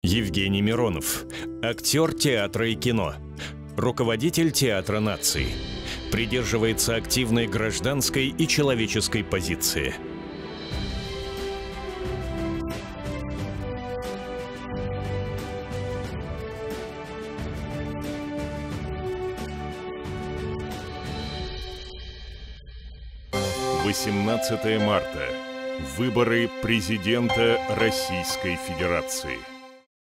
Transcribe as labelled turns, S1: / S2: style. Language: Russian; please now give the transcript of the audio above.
S1: Евгений Миронов, актер театра и кино, руководитель Театра наций, придерживается активной гражданской и человеческой позиции. «18 марта. Выборы президента Российской Федерации».